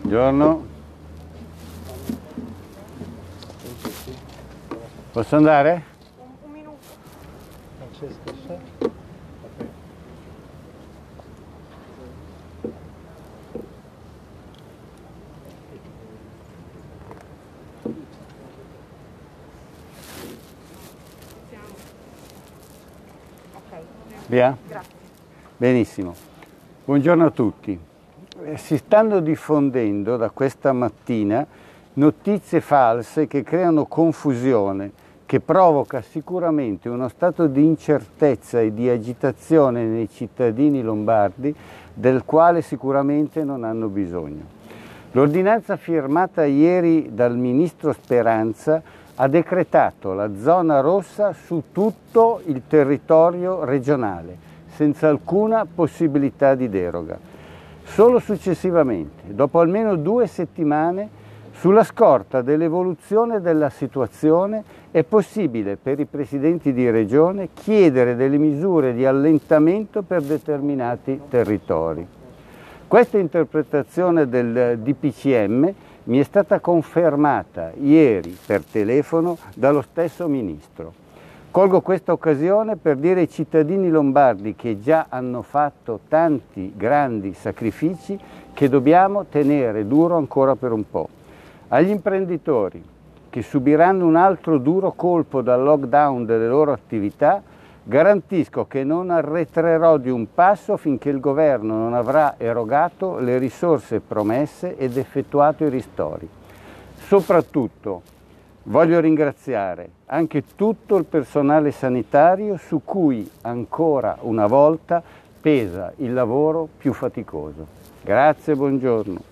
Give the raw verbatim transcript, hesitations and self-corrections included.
Buongiorno. Posso andare? Un, un minuto. Francesco c'è? Ok. Via? Grazie. Benissimo. Buongiorno a tutti. Eh, Si stanno diffondendo da questa mattina notizie false che creano confusione, che provoca sicuramente uno stato di incertezza e di agitazione nei cittadini lombardi del quale sicuramente non hanno bisogno. L'ordinanza firmata ieri dal ministro Speranza ha decretato la zona rossa su tutto il territorio regionale, senza alcuna possibilità di deroga. Solo successivamente, dopo almeno due settimane, sulla scorta dell'evoluzione della situazione, è possibile per i presidenti di regione chiedere delle misure di allentamento per determinati territori. Questa interpretazione del D P C M mi è stata confermata ieri per telefono dallo stesso ministro. Colgo questa occasione per dire ai cittadini lombardi che già hanno fatto tanti grandi sacrifici che dobbiamo tenere duro ancora per un po'. Agli imprenditori che subiranno un altro duro colpo dal lockdown delle loro attività, garantisco che non arretrerò di un passo finché il governo non avrà erogato le risorse promesse ed effettuato i ristori. Soprattutto voglio ringraziare anche tutto il personale sanitario su cui ancora una volta pesa il lavoro più faticoso. Grazie e buongiorno.